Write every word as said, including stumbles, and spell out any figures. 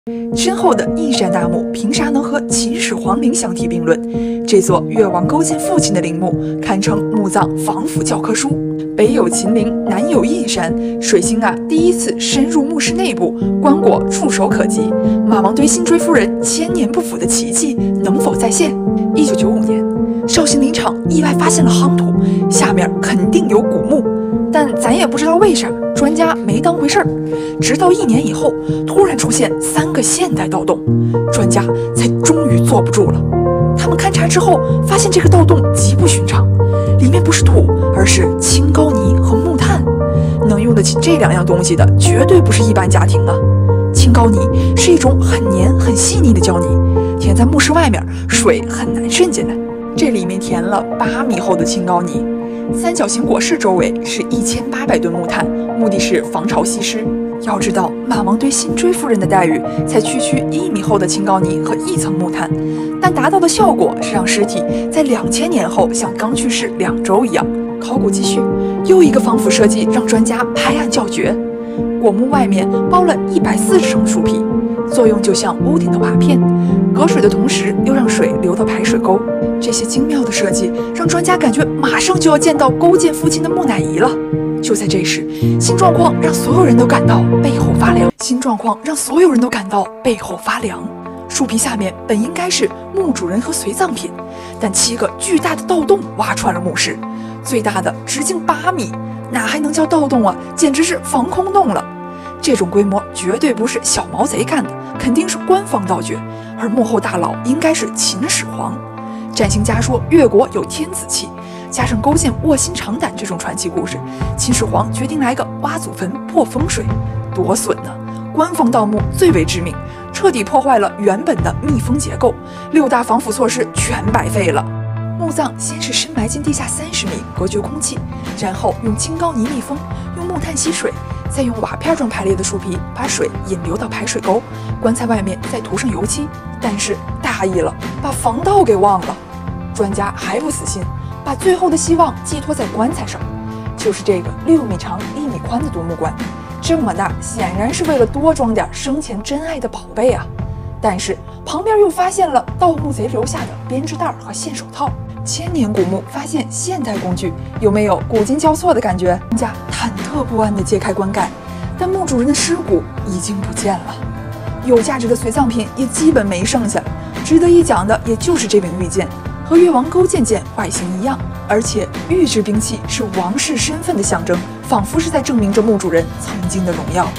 身后的一山大墓，凭啥能和秦始皇陵相提并论？这座越王勾践父亲的陵墓，堪称墓葬防腐教科书。北有秦陵，南有一山，水星啊第一次深入墓室内部，棺椁触手可及。马王堆辛追夫人千年不腐的奇迹能否再现？一九九五年，绍兴林场意外发现了夯土，下面肯定有古墓。 但咱也不知道为啥，专家没当回事儿。直到一年以后，突然出现三个现代盗洞，专家才终于坐不住了。他们勘察之后，发现这个盗洞极不寻常，里面不是土，而是青膏泥和木炭。能用得起这两样东西的，绝对不是一般家庭啊！青膏泥是一种很黏、很细腻的胶泥，填在墓室外面，水很难渗进来。这里面填了八米厚的青膏泥。 三角形椁室周围是一千八百吨木炭，目的是防潮吸湿。要知道，马王堆辛追夫人的待遇才区区一米厚的青膏泥和一层木炭，但达到的效果是让尸体在两千年后像刚去世两周一样。考古继续，又一个防腐设计让专家拍案叫绝。椁墓外面包了一百四十层树皮，作用就像屋顶的瓦片，隔水的同时又让水流到排水沟。 这些精妙的设计让专家感觉马上就要见到勾践父亲的木乃伊了。就在这时，新状况让所有人都感到背后发凉。新状况让所有人都感到背后发凉。树皮下面本应该是墓主人和随葬品，但七个巨大的盗洞挖穿了墓室，最大的直径八米，哪还能叫盗洞啊？简直是防空洞了。这种规模绝对不是小毛贼干的，肯定是官方盗掘，而幕后大佬应该是秦始皇。 占星家说越国有天子气，加上勾践卧薪尝胆这种传奇故事，秦始皇决定来个挖祖坟破风水，多损呢！官方盗墓最为致命，彻底破坏了原本的密封结构，六大防腐措施全白费了。墓葬先是深埋进地下三十米，隔绝空气，然后用青膏泥密封，用木炭吸水，再用瓦片状排列的树皮把水引流到排水沟，棺材外面再涂上油漆。但是大意了，把防盗给忘了。 专家还不死心，把最后的希望寄托在棺材上，就是这个六米长、一米宽的独木棺，这么大，显然是为了多装点生前珍爱的宝贝啊。但是旁边又发现了盗墓贼留下的编织袋和线手套。千年古墓发现现代工具，有没有古今交错的感觉？专家忐忑不安地揭开棺盖，但墓主人的尸骨已经不见了，有价值的随葬品也基本没剩下。值得一讲的也就是这柄玉剑。 和越王勾践剑外形一样，而且玉制兵器是王室身份的象征，仿佛是在证明着墓主人曾经的荣耀。